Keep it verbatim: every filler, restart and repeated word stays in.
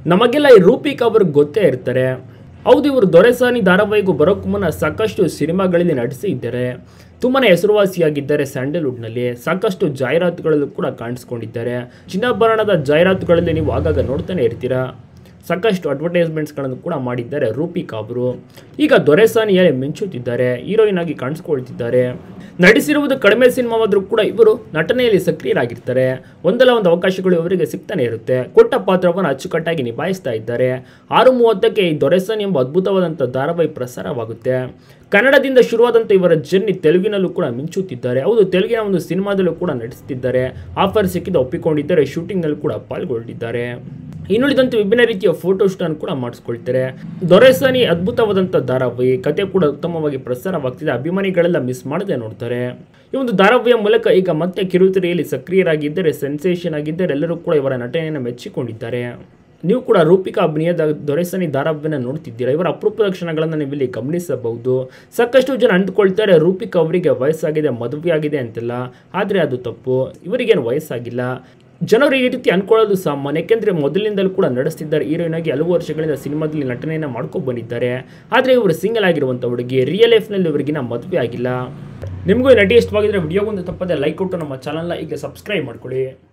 ನಮಗೆಲ್ಲ ಈ ರೂಪಿಕಾ ಅವರು ಗೊತ್ತೇ ಇರ್ತಾರೆ. ಹೌದು, ಇವರು ದೊರೆಸಾನಿ ಧಾರಾವಾಹಿಗೂ ಬರೋಕ್ಕೂ ಮುನ್ನ ಸಾಕಷ್ಟು ಸಿನಿಮಾಗಳಲ್ಲಿ ನಟಿಸಿ ಇದ್ದಾರೆ. ತುಂಬಾ ಹೆಸರುವಾಸಿಯಾಗಿದ್ದಾರೆ. ಸ್ಯಾಂಡಲ್ವುಡ್ನಲ್ಲಿ ಸಾಕಷ್ಟು ಜಾಹೀರಾತುಗಳಲ್ಲೂ ಕೂಡ ಕಾಣಿಸ್ಕೊಂಡಿದ್ದಾರೆ. ಚಿನ್ನಾಭರಣದ ಜಾಹೀರಾತುಗಳಲ್ಲಿ ನೀವು ಆಗಾಗ ನೋಡ್ತಾನೆ ಇರ್ತೀರಾ. ಸಾಕಷ್ಟು ಅಡ್ವರ್ಟೈಸ್ಮೆಂಟ್ಸ್ಗಳನ್ನು ಕೂಡ ಮಾಡಿದ್ದಾರೆ ರೂಪಿಕಾ ಅವರು. ಈಗ ದೊರೆಸಾನಿಯಲ್ಲಿ ಮಿಂಚುತ್ತಿದ್ದಾರೆ, ಹೀರೋಯಿನ್ ಆಗಿ ಕಾಣಿಸ್ಕೊಳ್ತಿದ್ದಾರೆ. ನಟಿಸಿರುವುದು ಕಡಿಮೆ ಸಿನಿಮಾವಾದರೂ ಕೂಡ ಇವರು ನಟನೆಯಲ್ಲಿ ಸಕ್ರಿಯರಾಗಿರ್ತಾರೆ. ಒಂದಲ್ಲ ಒಂದು ಅವಕಾಶಗಳು ಇವರಿಗೆ ಸಿಗ್ತಾನೆ ಇರುತ್ತೆ. ಕೊಟ್ಟ ಪಾತ್ರವನ್ನು ಅಚ್ಚುಕಟ್ಟಾಗಿ ನಿಭಾಯಿಸ್ತಾ ಇದ್ದಾರೆ. ಆರು ಮೂವತ್ತಕ್ಕೆ ಈ ದೊರೆಸಾನಿ ಎಂಬ ಅದ್ಭುತವಾದಂಥ ಧಾರಾವಾಹಿ ಪ್ರಸಾರವಾಗುತ್ತೆ. ಕನ್ನಡದಿಂದ ಶುರುವಾದಂಥ ಇವರ ಜರ್ನಿ ತೆಲುಗಿನಲ್ಲೂ ಕೂಡ ಮಿಂಚುತ್ತಿದ್ದಾರೆ. ಹೌದು, ತೆಲುಗಿನ ಒಂದು ಸಿನಿಮಾದಲ್ಲೂ ಕೂಡ ನಟಿಸುತ್ತಿದ್ದಾರೆ. ಆಫರ್ ಸಿಕ್ಕಿದ ಒಪ್ಪಿಕೊಂಡಿದ್ದಾರೆ. ಶೂಟಿಂಗ್ನಲ್ಲಿ ಕೂಡ ಪಾಲ್ಗೊಳ್ಳಿದ್ದಾರೆ. ಇನ್ನುಳಿದಂತೆ ವಿಭಿನ್ನ ರೀತಿಯ ಫೋಟೋಶೂಟ್ ಅನ್ನು ಕೂಡ ಮಾಡಿಸ್ಕೊಳ್ತಾರೆ. ದೊರೆಸಾನಿ ಅದ್ಭುತವಾದಂಥ ಧಾರಾವಾಹಿ, ಕತೆ ಕೂಡ ಉತ್ತಮವಾಗಿ ಪ್ರಸಾರವಾಗ್ತಿದೆ. ಅಭಿಮಾನಿಗಳೆಲ್ಲ ಮಿಸ್ ಮಾಡದೆ ನೋಡ್ತಾರೆ. ಈ ಒಂದು ಧಾರಾವಾಹಿಯ ಮೂಲಕ ಈಗ ಮತ್ತೆ ಕಿರುತೆರೆಯಲ್ಲಿ ಸಕ್ರಿಯರಾಗಿದ್ದರೆ, ಸೆನ್ಸೇಷನ್ ಆಗಿದ್ದರೆ, ಎಲ್ಲರೂ ಕೂಡ ಇವರ ನಟನೆಯನ್ನು ಮೆಚ್ಚಿಕೊಂಡಿದ್ದಾರೆ. ನೀವು ಕೂಡ ರೂಪಿಕಾ ಅಭಿನಯದ ದೊರೆಸಾನಿ ಧಾರಾವಾಹಿಯನ್ನು ನೋಡ್ತಿದ್ದೀರಾ. ಇವರ ಅಪರೂಪದ ಕ್ಷಣಗಳನ್ನು ನೀವು ಇಲ್ಲಿ ಗಮನಿಸಬಹುದು. ಸಾಕಷ್ಟು ಜನ ಅಂದ್ಕೊಳ್ತಾರೆ ರೂಪಿಕಾ ಅವರಿಗೆ ವಯಸ್ಸಾಗಿದೆ, ಮದುವೆ ಆಗಿದೆ ಅಂತೆಲ್ಲ. ಆದರೆ ಅದು ತಪ್ಪು. ಇವರಿಗೇನು ವಯಸ್ಸಾಗಿಲ್ಲ. ಜನರು ಈ ರೀತಿ ಅನ್ಕೊಳ್ಳೋದು ಸಾಮಾನ್ಯ. ಯಾಕೆಂದರೆ ಮೊದಲಿನಿಂದಲೂ ಕೂಡ ನಡೆಸ್ತಿದ್ದಾರೆ. ಹೀರೋಯಿನ್ ಆಗಿ ಹಲವು ವರ್ಷಗಳಿಂದ ಸಿನಿಮಾದಲ್ಲಿ ನಟನೆಯನ್ನು ಮಾಡ್ಕೊಂಡು ಬಂದಿದ್ದಾರೆ. ಆದರೆ ಇವರು ಸಿಂಗಲ್ ಆಗಿರುವಂಥ ಹುಡುಗಿ. ರಿಯಲ್ ಲೈಫ್ನಲ್ಲಿ ಇವರಿಗಿನ ಮದುವೆ ಆಗಿಲ್ಲ. ನಿಮಗೂ ನಟಿ ಇಷ್ಟವಾಗಿದ್ದರೆ ವಿಡಿಯೋಗೊಂದು ತಪ್ಪದೆ ಲೈಕ್ ಕೊಟ್ಟು ನಮ್ಮ ಚಾನಲ್ನ ಈಗ ಸಬ್ಸ್ಕ್ರೈಬ್ ಮಾಡ್ಕೊಳ್ಳಿ.